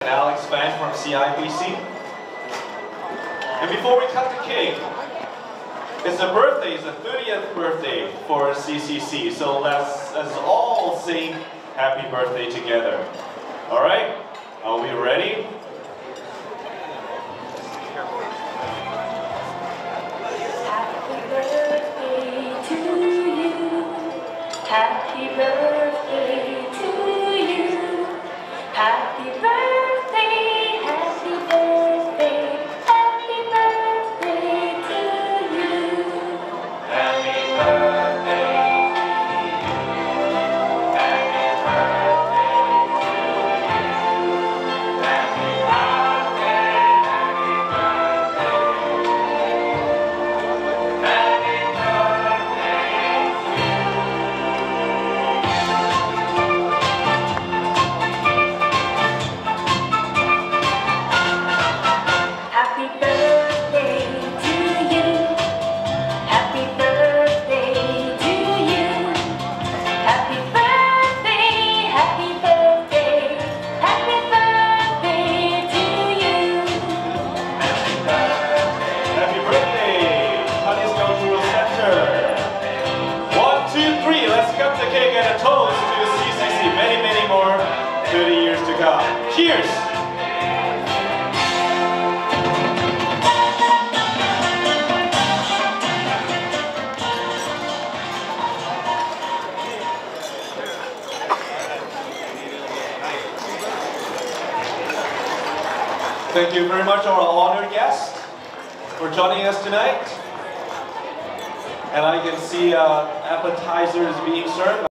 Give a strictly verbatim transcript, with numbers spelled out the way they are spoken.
Alex Fan from C I B C. And before we cut the cake, it's a birthday, it's the thirtieth birthday for C C C. So let's, let's all sing happy birthday together. Alright? Are we ready? Happy birthday to you. Happy birthday to you. Happy birthday, happy birthday, happy birthday to you. Happy birthday to you. Happy birthday to you. Happy birthday, happy birthday. Happy birthday to Happy birthday to you. Happy birthday to you. Happy birthday, happy birthday, happy birthday to you. Happy birthday. Happy birthday. Honey's go to the center. One, two, three. Let's cut the cake and a toast to C C C. Many, many more thirty years to come. Cheers. Thank you very much, our honored guest, for joining us tonight. And I can see uh, appetizers being served.